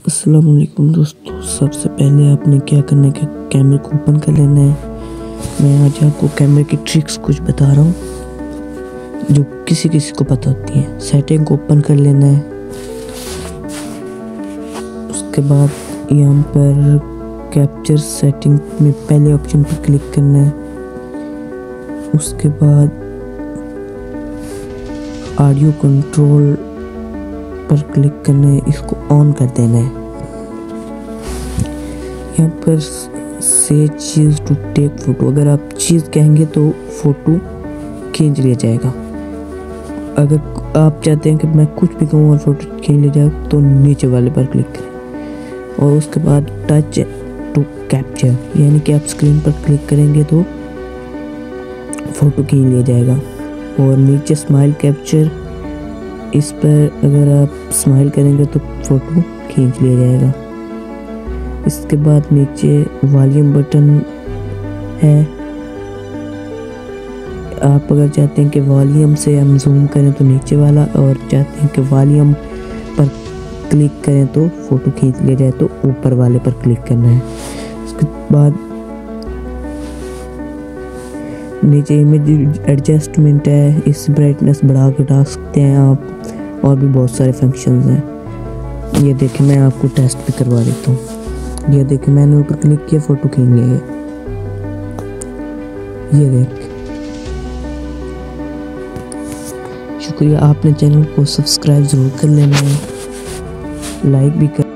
अस्सलाम वालेकुम दोस्तों, सबसे पहले आपने क्या करना है कि कैमरे को ओपन कर लेना है। मैं आज आपको कैमरे की ट्रिक्स कुछ बता रहा हूँ जो किसी किसी को पता होती है। सेटिंग को ओपन कर लेना है। उसके बाद यहाँ पर कैप्चर सेटिंग में पहले ऑप्शन पर क्लिक करना है। उसके बाद ऑडियो कंट्रोल पर क्लिक करना है, इसको ऑन कर देना है। यहाँ पर से चीज़ टू टेक फोटो, अगर आप चीज़ कहेंगे तो फोटो खींच लिया जाएगा। अगर आप चाहते हैं कि मैं कुछ भी कहूँ और फोटो खींच लिया जाए तो नीचे वाले पर क्लिक करें। और उसके बाद टच टू कैप्चर, यानी कि आप स्क्रीन पर क्लिक करेंगे तो फोटो खींच लिया जाएगा। और नीचे स्माइल कैप्चर, इस पर अगर आप स्माइल करेंगे तो फ़ोटो खींच लिया जाएगा। इसके बाद नीचे वॉल्यूम बटन है। आप अगर चाहते हैं कि वॉल्यूम से हम जूम करें तो नीचे वाला, और चाहते हैं कि वॉल्यूम पर क्लिक करें तो फ़ोटो खींच लिया जाए तो ऊपर वाले पर क्लिक करना है। उसके बाद नीचे इमेज एडजस्टमेंट है, इस ब्राइटनेस बढ़ा घटा सकते हैं आप, और भी बहुत सारे फंक्शंस हैं। ये देखिए, मैं आपको टेस्ट भी करवा देता हूँ। ये देखिए, मैंने ऊपर क्लिक किया, फ़ोटो खींच लिया है। ये देख, शुक्रिया। आपने चैनल को सब्सक्राइब ज़रूर कर लेना है, लाइक भी कर